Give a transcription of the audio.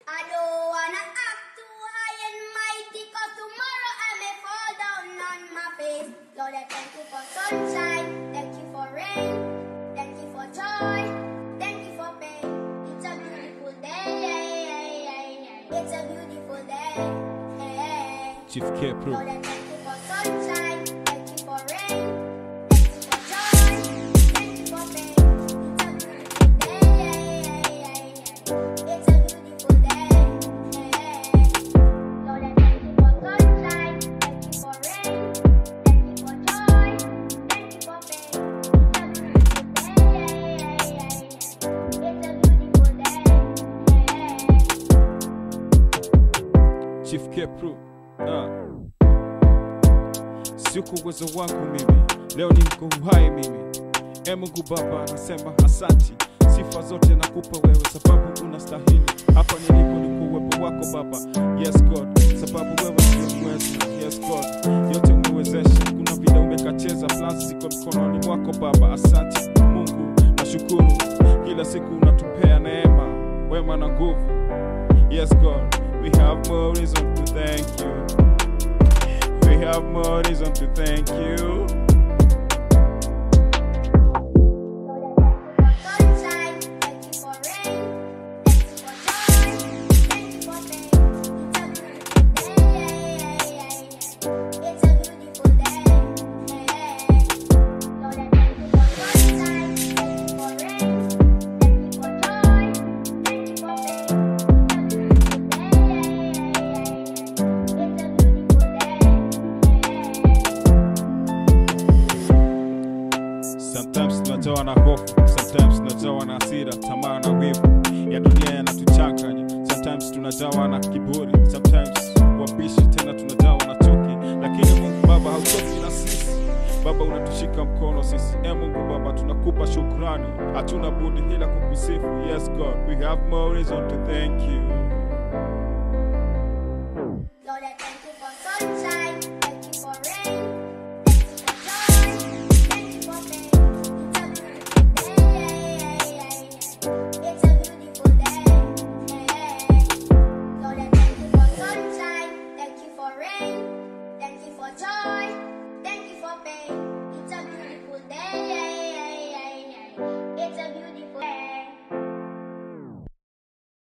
I don't wanna act too high and mighty, cause tomorrow I may fall down on my face. Lord, I thank you for sunshine, thank you for rain, thank you for joy, thank you for pain. It's a beautiful day, it's a beautiful day. Chief K Pro. Lord, I thank you for sunshine, thank you for rain, thank you for joy, thank you for pain. It's a beautiful day, Lord, I thank you for sunshine, thank you for rain, thank you for joy, thank you for pain. It's a beautiful day. Chief K Pro. Siku uwezo wangu mimi, leo ni mko uhai mimi. Mungu Baba nasema asanti, sifa zote nakupa wewe sababu unastahili. Hapa nilipo ni kwa uwepo wako Baba, yes God, sababu wewe ndio mweza, yes God, yote umewezesha. Kuna vile umekacheza, plans ziko mkononi mwako Baba, asanti Mungu, nashukuru. Kila siku unatupea neema, wema na nguvu, yes God, we have more reason to thank you. We have more reason to thank you. Sunshine, thank you for rain, thank you for joy, thank you for pain. It's a beautiful day, Lord, I thank you for sunshine, thank you for rain, thank you for joy, thank you for pain. It's a beautiful day. Sometimes tunajawa na hofu, sometimes tunajawa na hasira, tamaa na wivu ya dunia yanatuchanganya. Sometimes tunajawa na kiburi, sometimes wabishi, tena tunajawa na chuki. Lakini Mungu Baba hauchoki na sisi, Baba unatushika mkono sisi. Mungu Baba tunakupa shukrani, hatuna budi ila kukusifu. Yes God, we have more reason to thank you. Lord, I thank you for sunshine.